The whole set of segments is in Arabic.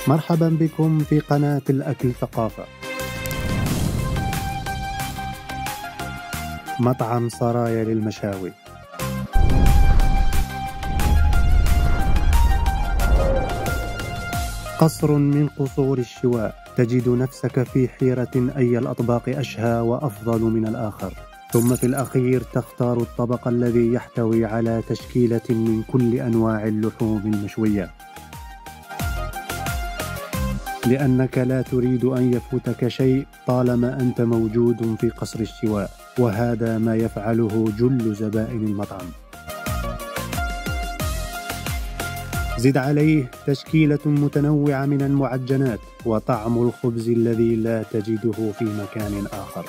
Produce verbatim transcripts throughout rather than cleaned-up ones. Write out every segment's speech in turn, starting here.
مرحبا بكم في قناة الأكل ثقافة. مطعم سرايا للمشاوي. قصر من قصور الشواء، تجد نفسك في حيرة أي الأطباق أشهى وأفضل من الآخر، ثم في الأخير تختار الطبق الذي يحتوي على تشكيلة من كل أنواع اللحوم المشوية، لأنك لا تريد أن يفوتك شيء طالما أنت موجود في قصر الشواء، وهذا ما يفعله جل زبائن المطعم. زد عليه تشكيلة متنوعة من المعجنات وطعم الخبز الذي لا تجده في مكان آخر.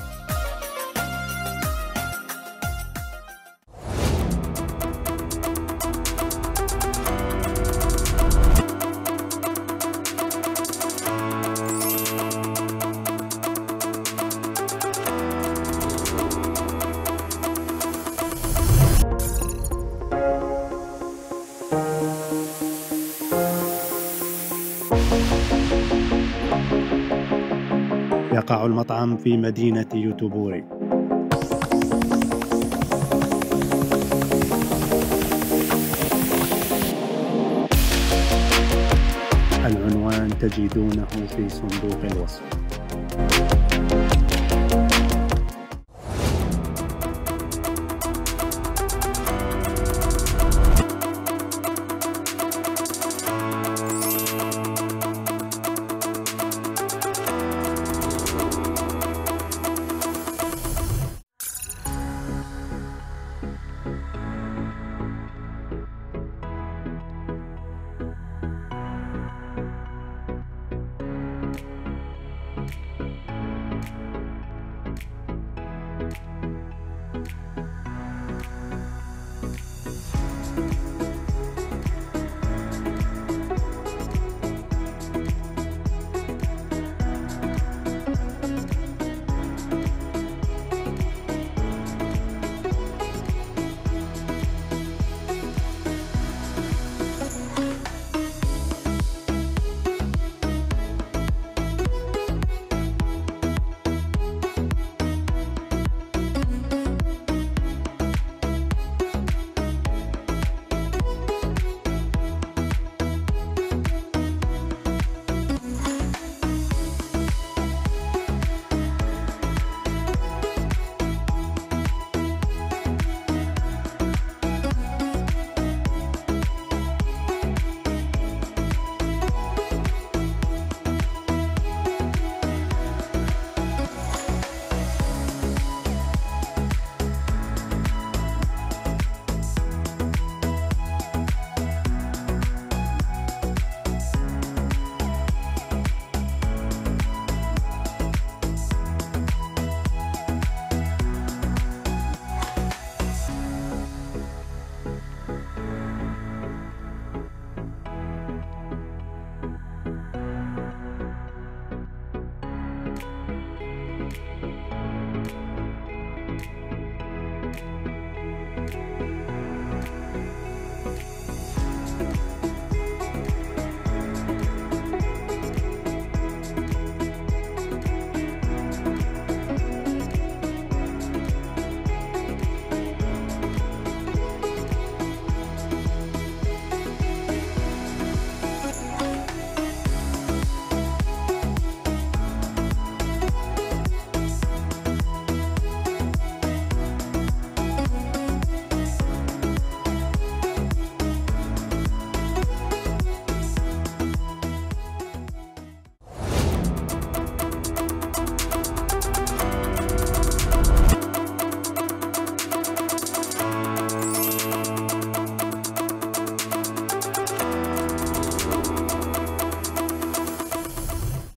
يقع المطعم في مدينة يوتوبوري. العنوان تجدونه في صندوق الوصف.